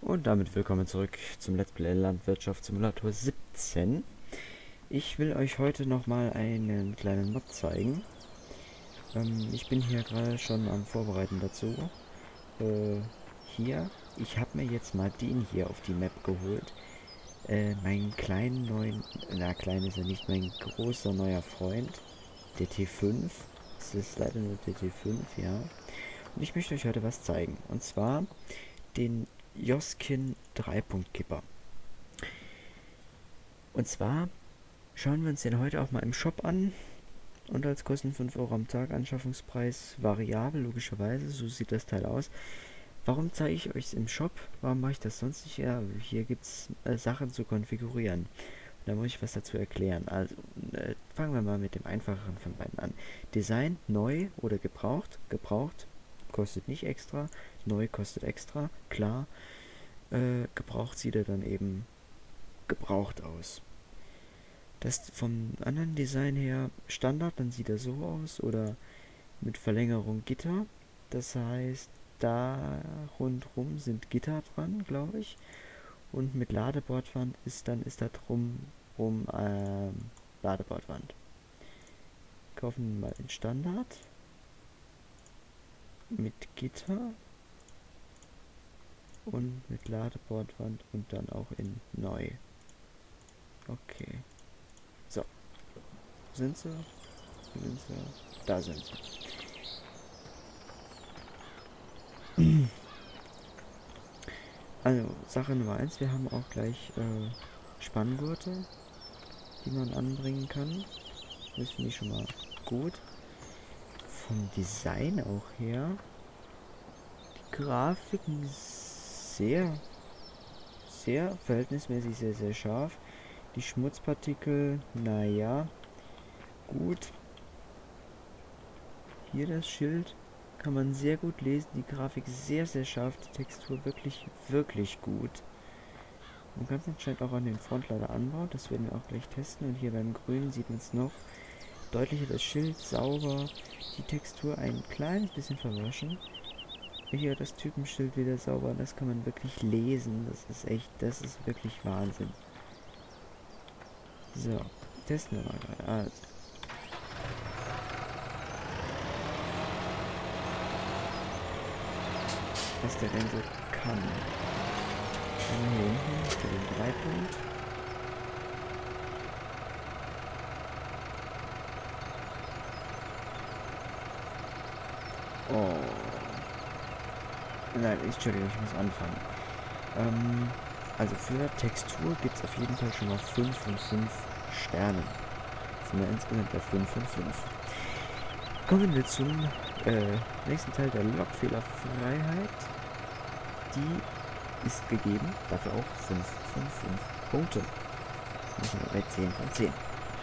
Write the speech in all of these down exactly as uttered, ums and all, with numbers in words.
Und damit willkommen zurück zum Let's Play Landwirtschaftssimulator siebzehn. Ich will euch heute nochmal einen kleinen Mod zeigen. Ähm, ich bin hier gerade schon am Vorbereiten dazu. Äh, hier, ich habe mir jetzt mal den hier auf die Map geholt. Äh, meinen kleinen neuen, na klein ist er nicht, mein großer neuer Freund, der T fünf. Es ist leider nur der T fünf, ja. Und ich möchte euch heute was zeigen. Und zwar den Joskin drei-Punkt-Kipper. Und zwar schauen wir uns den heute auch mal im Shop an. Und als Kosten fünf Euro am Tag, Anschaffungspreis variabel, logischerweise, so sieht das Teil aus. Warum zeige ich euch es im Shop? Warum mache ich das sonst nicht? Ja, hier gibt es äh, Sachen zu konfigurieren. Und da muss ich was dazu erklären. Also, äh, fangen wir mal mit dem einfacheren von beiden an. Design, neu oder gebraucht. Gebraucht kostet nicht extra, neu kostet extra, klar. Äh, gebraucht sieht er dann eben gebraucht aus. Das vom anderen Design her Standard, dann sieht er so aus oder mit Verlängerung Gitter. Das heißt, da rundrum sind Gitter dran, glaube ich. Und mit Ladebordwand ist dann ist da drum rum ähm, Ladebordwand. Kaufen wir mal den Standard mit Gitter und mit Ladebordwand und dann auch in neu. Okay. So. Sind sie? Sind sie? Da sind sie. Also, Sache Nummer eins, wir haben auch gleich äh, Spanngurte, die man anbringen kann. Das finde ich schon mal gut. Vom Design auch her, die Grafiken sehr, sehr verhältnismäßig sehr, sehr scharf. Die Schmutzpartikel, naja, gut. Hier das Schild kann man sehr gut lesen. Die Grafik sehr, sehr scharf. Die Textur wirklich, wirklich gut. Man kann es anscheinend auch an den Frontlader anbauen. Das werden wir auch gleich testen. Und hier beim Grünen sieht man es noch deutlicher. Das Schild sauber. Die Textur ein kleines bisschen verwaschen. Hier das Typenschild wieder sauber. Das kann man wirklich lesen. Das ist echt, das ist wirklich Wahnsinn. So, testen wir mal gerade. Also. Was der denn so kann. Dann hier hinten für den Dreipunkt. Oh. Nein, ich, Entschuldigung, ich muss anfangen. Ähm, also für Textur gibt es auf jeden Fall schon mal fünf von fünf Sternen. Sind wir insgesamt bei fünf von fünf. Kommen wir zum äh, nächsten Teil der Logfehlerfreiheit. Die ist gegeben, dafür auch fünf von fünf Punkte. Jetzt sind wir bei zehn von zehn.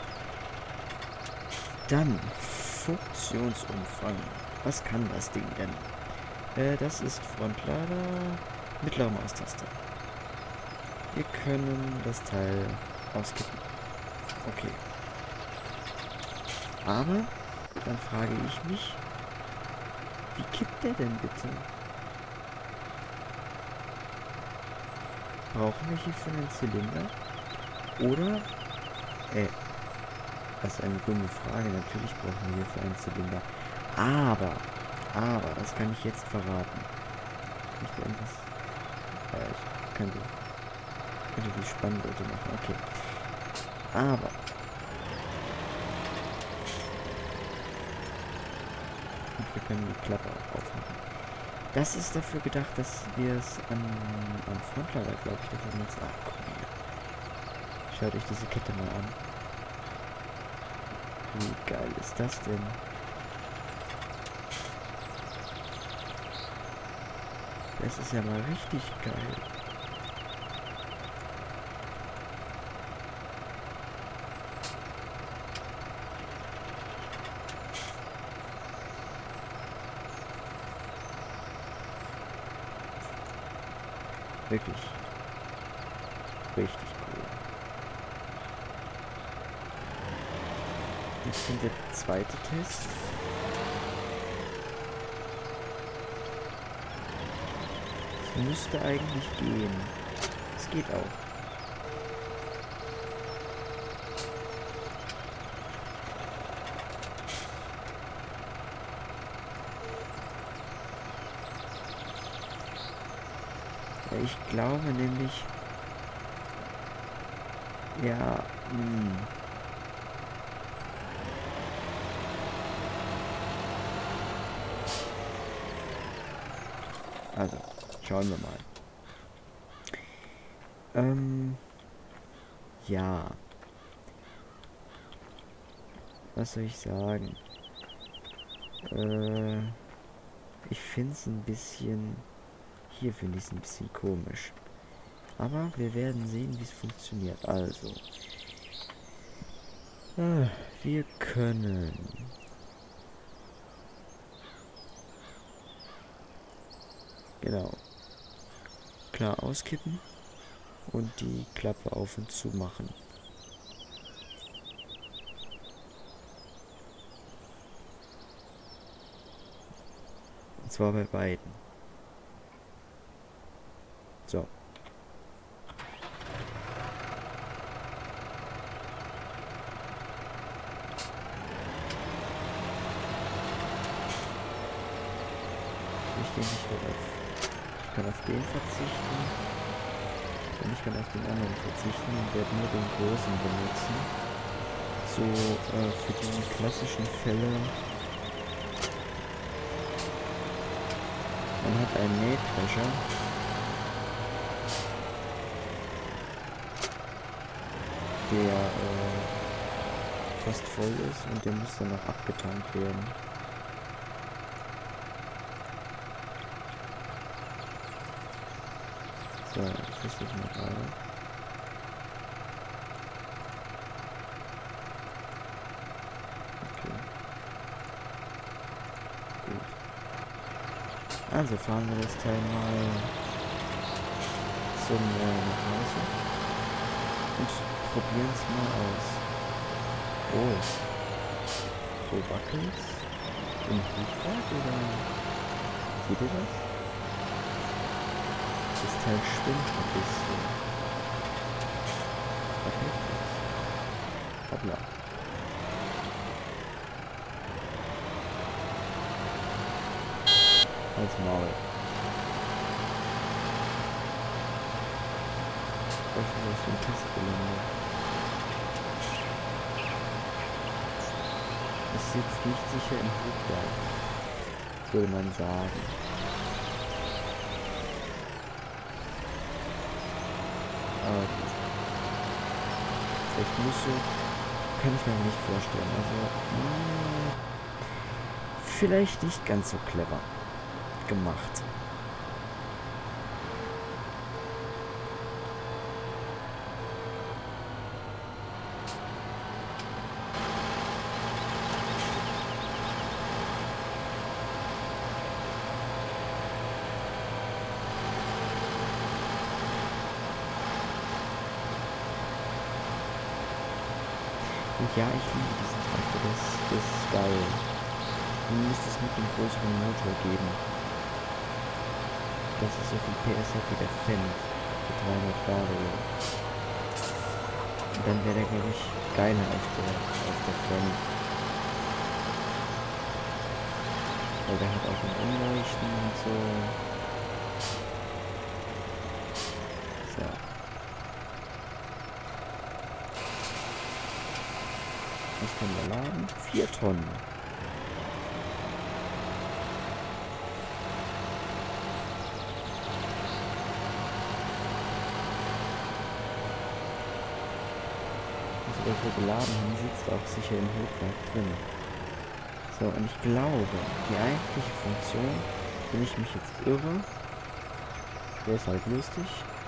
Dann Funktionsumfang. Was kann das Ding denn? Äh, das ist Frontlader, mittlere Maustaste. Wir können das Teil auskippen. Okay. Aber dann frage ich mich, wie kippt der denn bitte? Brauchen wir hier für einen Zylinder? Oder, äh, das ist eine dumme Frage, natürlich brauchen wir hier für einen Zylinder. Aber, aber, das kann ich jetzt verraten. Ich denke, das, äh, ich könnte, könnte die Spanngurte machen, okay. Aber, und wir können die Klappe auch aufmachen. Das ist dafür gedacht, dass wir es am, am Frontlader, glaube ich, dafür benutzen. Ach, komm her. Schaut euch diese Kette mal an. Wie geil ist das denn? Das ist ja mal richtig geil. Wirklich. Richtig cool. Jetzt kommt der zweite Test. müsste eigentlich gehen. Es geht auch. Ich glaube nämlich, ja, hm. Also, schauen wir mal. Ähm, ja. Was soll ich sagen? Äh, ich finde es ein bisschen... Hier finde ich es ein bisschen komisch. Aber wir werden sehen, wie es funktioniert. Also. Äh, wir können... Genau. Klar auskippen. Und die Klappe auf und zu machen. Und zwar bei beiden. So. Ich denke, ich werde auf... Ich kann auf den verzichten. Und ich kann auf den anderen verzichten und werde nur den großen benutzen. So, äh, für die klassischen Fälle. Man hat einen Mähdrescher. Der äh, fast voll ist und der muss dann noch abgetankt werden. So, ich teste das mal gerade. Okay. Gut. Also fahren wir das Teil mal zum äh, nach Hause und probieren es mal aus. Oh. So wackelt's im Hochfahrt oder seht ihr das? Das Teil schwimmt ein bisschen. Okay. Hoppla. Als Maul. Das ist auch so ein Testgelände. Es sitzt nicht sicher im Hochberg, würde man sagen. Aber gut. Vielleicht Nüsse kann ich mir aber nicht vorstellen. Also, mh, vielleicht nicht ganz so clever gemacht. Und ja, ich liebe diesen Traktor, das, das ist geil. Nun müsste es mit einem größeren Motor geben. Das ist so viel P S hat wie der Fendt. Für dreihundert Vario. Und dann wäre der, glaube ich, geiler als der, als der Fendt. Weil der hat auch ein Umleuchten und so. So. Was können wir laden? Vier Tonnen. Also, was wir geladen haben, sitzt auch sicher im Hochwerk drin. So, und ich glaube, die eigentliche Funktion, wenn ich mich jetzt irre, wäre es halt lustig.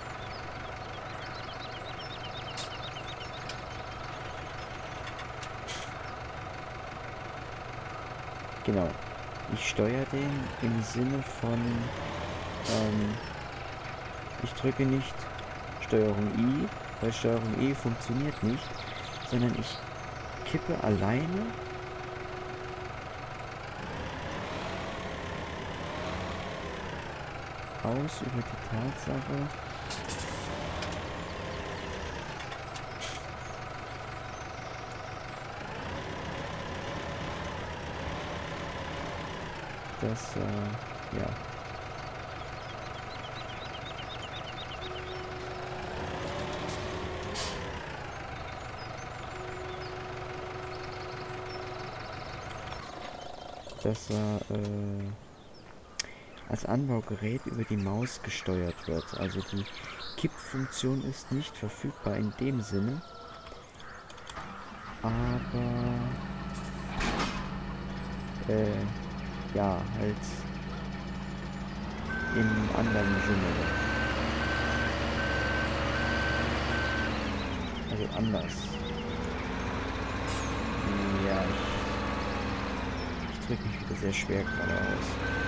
Genau. Ich steuere den im Sinne von, ähm, ich drücke nicht Steuerung I, weil Steuerung E funktioniert nicht, sondern ich kippe alleine aus über die Tatsache, dass, äh, ja, dass er äh, als Anbaugerät über die Maus gesteuert wird. Also die Kippfunktion ist nicht verfügbar in dem Sinne, aber äh, ja, halt im anderen Sinne. Also anders. Ja, ich, ich drücke mich wieder sehr schwer gerade aus.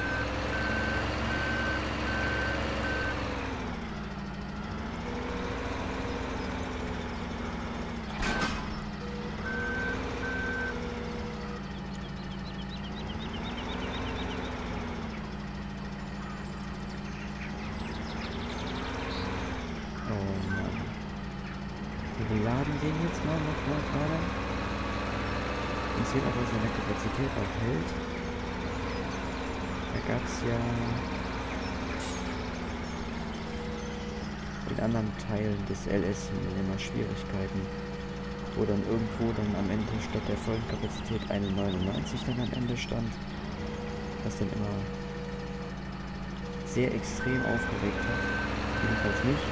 Wir laden den jetzt mal nochmal gerade und sehen, ob er seine Kapazität auch hält. Da gab es ja in anderen Teilen des L S immer Schwierigkeiten, wo dann irgendwo dann am Ende statt der vollen Kapazität eine neunundneunzig dann am Ende stand, was dann immer sehr extrem aufgeregt hat. Jedenfalls mich.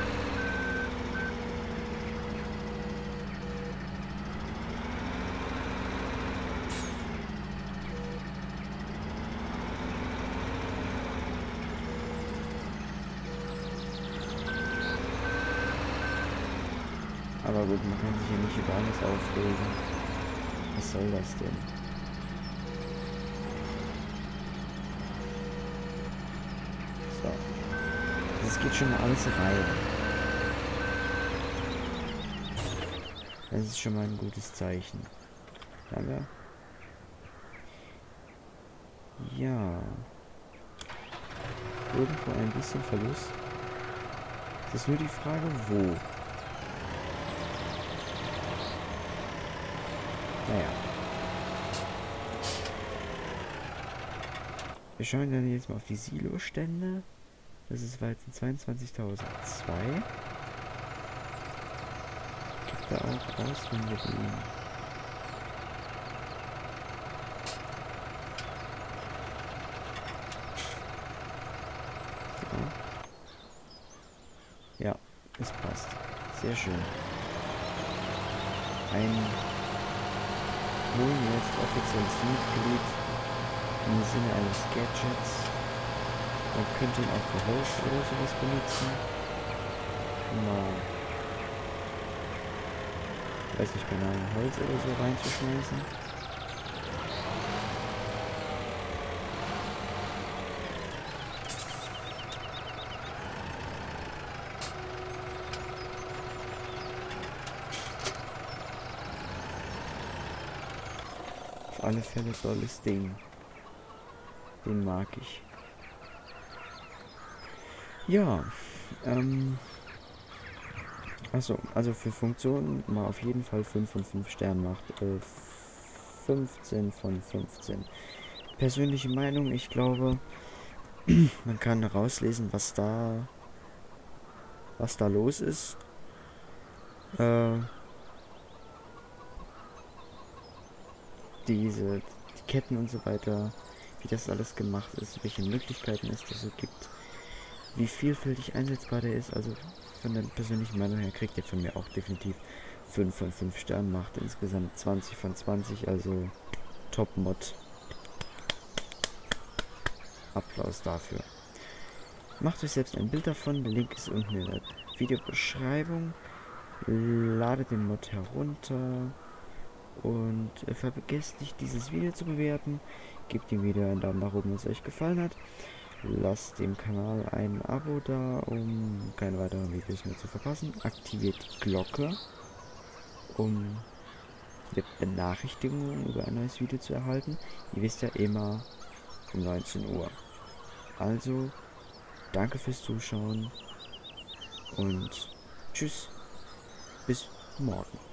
Aber gut, man kann sich ja nicht über alles aufregen. Was soll das denn? So. Das geht schon mal alles rein. Das ist schon mal ein gutes Zeichen. Haben wir? Ja. Irgendwo ein bisschen Verlust. Es ist nur die Frage, wo. Naja. Wir schauen dann jetzt mal auf die Silo-Stände. Das ist Weizen zweiundzwanzigtausendzwei. Gibt da auch aus, wenn wir die... So. Ja, es passt. Sehr schön. Ein holen jetzt offizielles Mitglied im Sinne eines Gadgets. Man könnte ihn auch für Holz oder sowas benutzen. Mal, weiß nicht genau, Holz oder so reinzuschmeißen. Auf alle Fälle tolles Ding. Den mag ich. Ja, ähm... Achso, also für Funktionen mal auf jeden Fall fünf von fünf Sternen macht. Äh, fünfzehn von fünfzehn. Persönliche Meinung, ich glaube, man kann rauslesen, was da... was da los ist. Äh... Diese die Ketten und so weiter, wie das alles gemacht ist, welche Möglichkeiten es da so gibt, wie vielfältig einsetzbar der ist. Also von der persönlichen Meinung her kriegt er von mir auch definitiv fünf von fünf Sternen, macht insgesamt zwanzig von zwanzig, also Top-Mod. Applaus dafür. Macht euch selbst ein Bild davon, der Link ist unten in der Videobeschreibung. Ladet den Mod herunter. Und äh, vergesst nicht, dieses Video zu bewerten. Gebt dem Video einen Daumen nach oben, wenn es euch gefallen hat. Lasst dem Kanal ein Abo da, um keine weiteren Videos mehr zu verpassen. Aktiviert die Glocke, um Benachrichtigungen über ein neues Video zu erhalten. Ihr wisst ja immer um neunzehn Uhr. Also, danke fürs Zuschauen und tschüss, bis morgen.